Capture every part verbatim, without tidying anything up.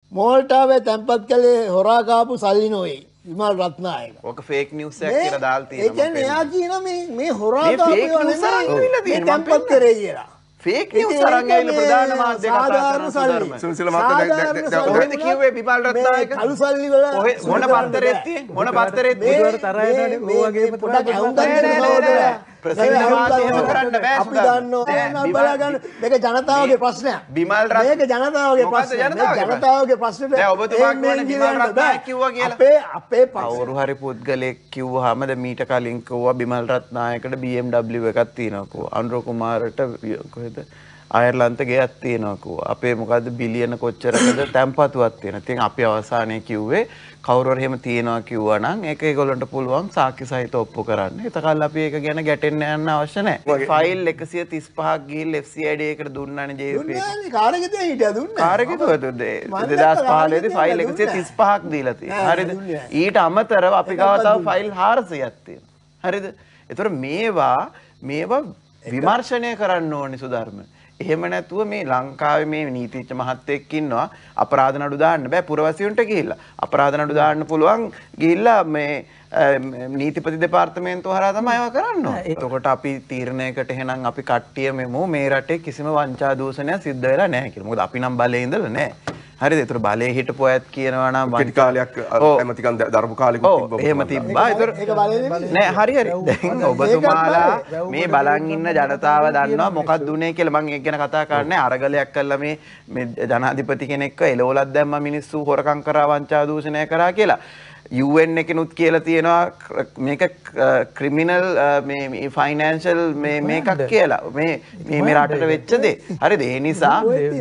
මෝල්ටාවේ තැන්පත් කළේ හොරා කාපු සල්ලි නොවේ. විමල් රත්නායක. ඔක ෆේක් නිවුස් එකක් කියලා දාලා තියෙනවා. ඒ කියන්නේ එයා කියන මේ මේ හොරා කාපු ඒවා නෙමෙයි. තැන්පත් කරේ කියලා. ෆේක් නිවුස් අරන් ඇවිල්ලා ප්‍රධාන මාධ්‍ය කතා කරන සුධර්ම. සුනිල් මහත්තයා කොහෙද කිව්වේ විමල් රත්නායක? කළු සල්ලි වල මොන පත්තරෙත් තියෙන්නේ? මොන පත්තරෙත් බුදුවර තරයටනේ මේ වගේ පොඩක් අවුන් ගන්න ප්‍රසිද්ධ වාසි එහෙම කරන්න බෑ. අපි දන්නවා බලගන්න මේක ජනතාවගේ ප්‍රශ්නයක්. විමල් රත්නායක මේක ජනතාවගේ ප්‍රශ්නයක්. ජනතාවගේ ප්‍රශ්නෙට දැන් ඔබතුමා කියන්නේ විමල් රත්නායක කිව්වා කියලා. අපේ අපේ කවුරු හරි පුද්ගලෙක් කිව්වහම ද මීට කලින් කිව්වා විමල් රත්නායකට B M W එකක් තියෙනවා කිව්වා. අනුර කුමාරට කොහෙද අයර්ලන්ත ගෙයක් තියෙනවා කිව්වා. අපේ මොකද්ද බිලියන කොච්චරකද තැම්පතුවක් තියෙනවා. ඉතින් අපි අවසානයේ කිව්වේ කවුරු හරි එහෙම තියෙනවා කිව්වා නම් ඒක ඒගොල්ලන්ට පුළුවන් සාක්ෂි සහිත ඔප්පු කරන්න. එතකල් අපි ඒක ගැන ගැටෙන්න යන්න අවශ්‍ය නැහැ. ෆයිල් එකසිය තිස් පහක් ගිහිල්ලා F C I D එකට දුන්නානේ J P. දුන්නානේ කාර්යගත හිටියා දුන්නා. කාර්යගතවද දෙදාස් පහළොව දී ෆයිල් එකසිය තිස් පහක් දීලා තියෙනවා. හරිද? ඊට අමතරව අපි ගාව තව ෆයිල් හාරසියක් තියෙනවා. හරිද? ඒතර මේවා මේවා විමර්ශනය කරන්න ඕනේ සුධර්ම. එහෙම නැතුව මේ ලංකාවේ මේ නීතිඥ මහත්තයෙක් ඉන්නවා අපරාධ නඩු දාන්න බෑ පුරවැසියන්ට ගිහිල්ලා අපරාධ නඩු දාන්න පුළුවන් ගිහිල්ලා මේ නීතිපති දෙපාර්තමේන්තුව හරහා තමයි ඒවා කරන්න ඕනේ. එතකොට අපි තීරණයකට එහෙනම් අපි කට්ටියමෙමු මේ රටේ කිසිම වංචා දූෂණයක් සිද්ධ වෙලා නැහැ කියලා. මොකද අපි නම් බලේ ඉඳලා නැහැ. හරිද? ඒතර බලේ හිටපු අයත් කියනවා නම් කෙටි කාලයක් ඇමතිකම් දරපු කාලෙකුත් තිබ්බා. එහෙම තිබ්බා. ඒතර නෑ හරි හරි. දැන් ඔබතුමාලා මේ බලන් ඉන්න ජනතාව දන්නවා මොකක්ද උනේ කියලා. මම ඒක ගැන කතා කරන්නේ අරගලයක් කළා මේ මේ ජනාධිපති කෙනෙක්ව එලවලක් දැම්ම මිනිස්සු හොරකම් කරා වංචා දූෂණය කරා කියලා. U N එකනුත් කියලා තියෙනවා මේක ක්‍රිමිනල් මේ ෆයිනෑන්ෂල් මේ මේකක් කියලා. මේ මේ මේ රටට වෙච්ච දේ. හරිද? ඒ නිසා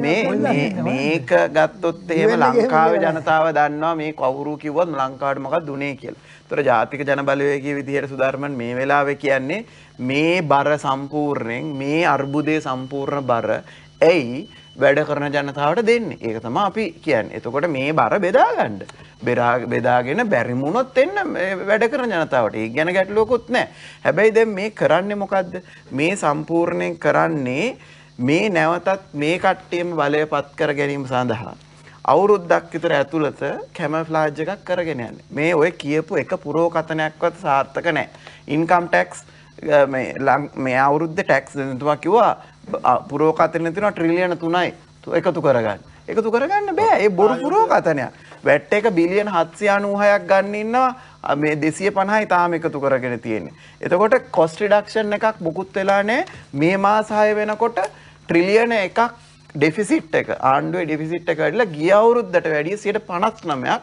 මේ මේක ගත්තොත් එහෙම ලංකාවේ ජනතාව දන්නවා මේ කවුරු කිව්වත් ලංකාවට මොකක්ද උනේ කියලා. ඒතර ජාතික ජනබලවේගයේ විදිහට සුධර්මන් මේ වෙලාවේ කියන්නේ මේ බර සම්පූර්ණයෙන් මේ අර්බුදයේ සම්පූර්ණ බර ඇයි වැඩ කරන ජනතාවට දෙන්නේ. ඒක තමයි අපි කියන්නේ. එතකොට මේ බර බෙදා ගන්න. බෙදාගෙන බැරි වුණොත් එන්න වැඩ කරන ජනතාවට. ඒක ගැන ගැටලුවකුත් නැහැ. හැබැයි දැන් මේ කරන්නේ මොකද්ද? මේ සම්පූර්ණයෙන් කරන්නේ මේ නැවතත් මේ කට්ටියම බලයපත් කර ගැනීම සඳහා අවුරුද්දක් විතර ඇතුළත කැමෆ්ලාජ් එකක් කරගෙන යන්නේ. මේ ඔය කියපු එක පුරෝකථනයක්වත් සාර්ථක නැහැ. ඉන්කම් ටැක්ස් මේ මේ අවුරුද්දේ ටැක්ස් දෙන්නවා කිව්වා පුරෝකථන තියෙනවා ට්‍රිලියන තුනයි එකතු කරගන්න. එකතු කරගන්න බෑ. ඒ බොරු පුරෝකථනයක්. වැට් එක බිලියන හත්සිය අනූහයක් ගන්න ඉන්නවා මේ දෙසිය පනහයි තාම එකතු කරගෙන තියෙන්නේ. එතකොට කොස්ට් රිඩක්ෂන් එකක් මුකුත් වෙලා නැහැ. මේ මාස හය වෙනකොට ට්‍රිලියන එකක් ඩෙෆිසිට් එක ආණ්ඩුවේ ඩෙෆිසිට් එක වැඩිලා ගිය අවුරුද්දට වැඩිය සියයට පනස් නවයක්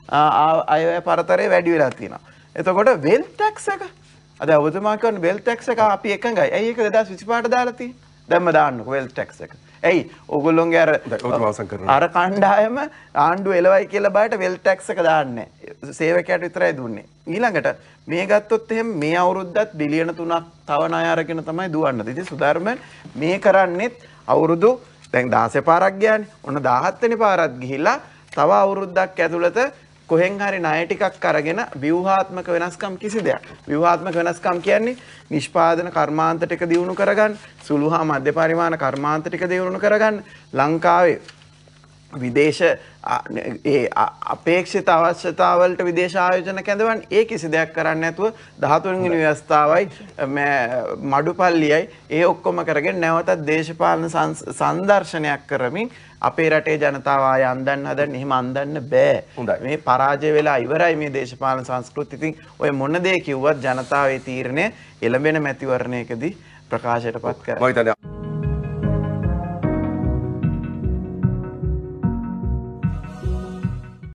අය පරතරය වැඩි වෙලා තියෙනවා. එතකොට වෙල්ත් ටැක්ස් එක අද ඔබතුමා කියන වෙල්ත් ටැක්ස් එක අපි එකඟයි. ඇයි ඒක දෙදාස් විසිපහට දාලා තියෙන්නේ? දැම්ම දාන්නකො වෙල්ත් ටැක්ස් එක. ඇයි ඕගොල්ලෝගේ අර අර කණ්ඩායම ආණ්ඩුව එලවයි කියලා බයට වෙල්ත් ටැක්ස් එක දාන්නේ නැහැ. සේවකයාට විතරයි දුන්නේ. ඊළඟට මේ ගත්තොත් එහෙම මේ අවුරුද්දත් බිලියන තුනක් තව ණය අරගෙන තමයි දුවන්නේ. ඉතින් සුධර්මන් මේ කරන්නේත් අවුරුදු දැන් දාසය පාරක් ගියානේ. ඔන්න දාහත් වෙනි පාරත් ගිහිල්ලා තව අවුරුද්දක් ඇතුළත කොහෙන් හරි ණය ටිකක් අරගෙන ව්‍යුහාත්මක වෙනස්කම් කිසි දෙයක්. ව්‍යුහාත්මක වෙනස්කම් කියන්නේ නිෂ්පාදන කර්මාන්ත ටික දියුණු කරගන්න, සුළු හා මධ්‍ය පරිමාණ කර්මාන්ත ටික දියුණු කරගන්න, ලංකාවේ විදේශ ඒ අපේක්ෂිත අවශ්‍යතාවලට විදේශ ආයෝජන කැඳවන්න ඒ කිසි දෙයක් කරන්නේ නැතුව දහතුන් වෙනි ව්‍යවස්ථාවයි මඩුපල්ලියයි ඒ ඔක්කොම කරගෙන නැවතත් දේශපාලන සංදර්ශනයක් කරමින් අපේ රටේ ජනතාව ආය අන්දන්න හදන්න එහෙම අන්දන්න බෑ. මේ පරාජය වෙලා ඉවරයි මේ දේශපාලන සංස්කෘතිය. ඉතින් ඔය මොන දේ කිව්වත් ජනතාවේ තීරණය එළඹෙන මැතිවරණයකදී ප්‍රකාශයටපත් කරනවා.